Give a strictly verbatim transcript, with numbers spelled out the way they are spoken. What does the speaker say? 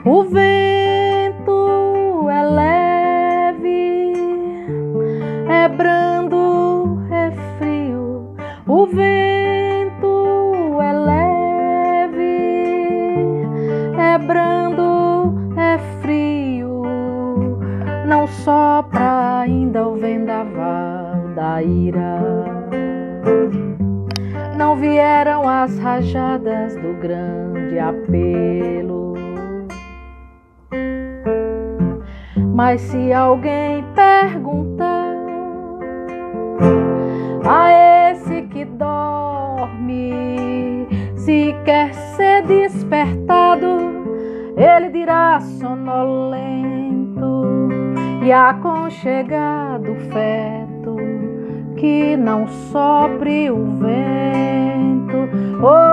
O vento é leve, é brando, é frio. O vento é leve, é brando, é frio. Não sopra ainda o vendaval da ira. Não vieram as rajadas do grande apelo. Mas se alguém perguntar a esse que dorme se quer ser despertado, ele dirá sonolento e aconchegado feto que não sopre o vento. Oh,